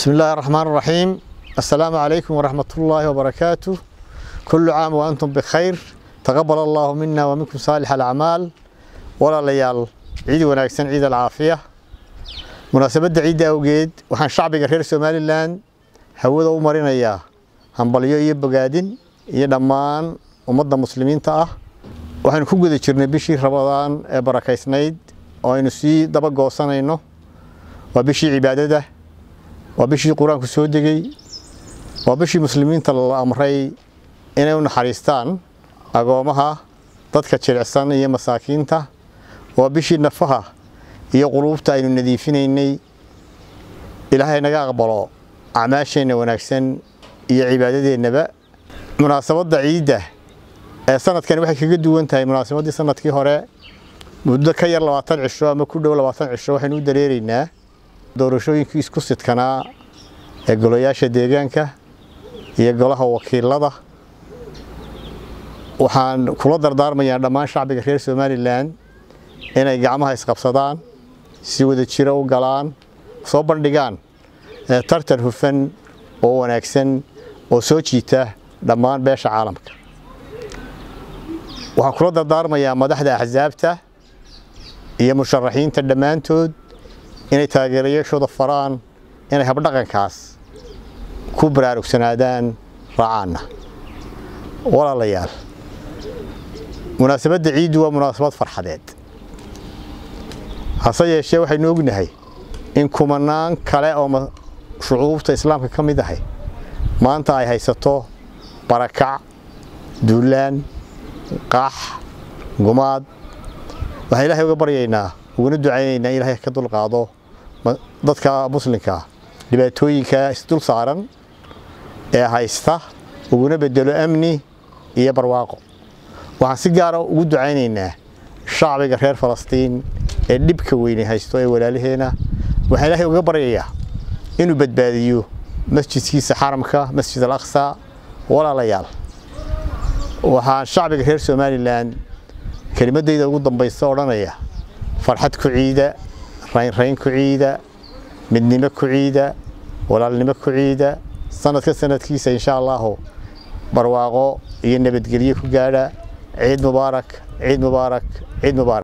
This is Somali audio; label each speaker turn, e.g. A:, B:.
A: بسم الله الرحمن الرحيم. السلام عليكم ورحمة الله وبركاته. كل عام وأنتم بخير. تقبل الله منا ومنكم صالح الأعمال. ولا ليال عيد وناكسن عيد العافية. مناسبة عيد أوجيد وحن شعبي غير سومالي لاند هودا ومرينا إياه. هنبليو يبقادين يدمان ومضى مسلمين تأه. وحن كوجد شرنا بشي رمضان بركة سنيد وينسي دبق قوسنا إنه وبشي عبادته وبشي قرآن كسودجي وبشي مسلمين تلا أمري إنه نحرستان أقومها تذكر السنة هي مساكينته وبشي نفها هي قلوبته إنه نذيفين إني إلهي نجا قبله عماشين ونكسن هي عبادة النبأ. مناسبة عيدة سنة كان واحد كجد وانتهى مناسبة دي سنة كهراء مدة كير لواتن عشرة ما كل دولة لواتن عشرة حنود دليلنا doorashooyin isku sidkana ee golayaasha deegaanka iyo golaha wakiilada waxaan kula dardaarmayaa dhammaan shacbiga reer Soomaaliland inay gacmaha isqabsadaan si wada jir u galaan soo bandhigaan tartan hufan oo wanaagsan oo soo jiita dhammaan beesha caalamka. waxaan kula dardaarmayaa madaxda axsaabta iyo musharaxiinta dhamaantood inay taageerayaashooda faraan inay habdhaqankaas ku baraarugsanaadaan raacana. walaalayaal munaasabadda ciidu waa munaasabad farxadeed hase yeeshee waxaynu ognahay in kumanaan kale oo shucuubta islaamka ka mid ahay maanta ay haysato barakac duulaan qax gumaad. waxaan ilaahay uga baryaynaa uguna ducaynaynaa ilaahay ka dulqaado dadka muslimka dhibaatooyinka isdul saaran ee haysta uguna bedelo amni iyo barwaaqo. waxaan si gaar ah ugu ducaynaynaa shacbiga reer Falastiin ee dhibka weyn haysto ee walaalaheena. waxaan ilaahay uga baryayaa inuu badbaadiyo masjidkiisa xaramka Masjid al-Aqsa. walaalayaal waxaan shacbiga reer Soomaaliland kalimadayda ugu dambaysa odhanaya farxad ku ciida rayn ku ciida midnimo ku ciida walaalnimo ku ciida sanadkiisa insha Allah barwaaqo iyo nabadgelyo ku gaadha. ciid mubaarak ciid mubaarak ciid mubaarak.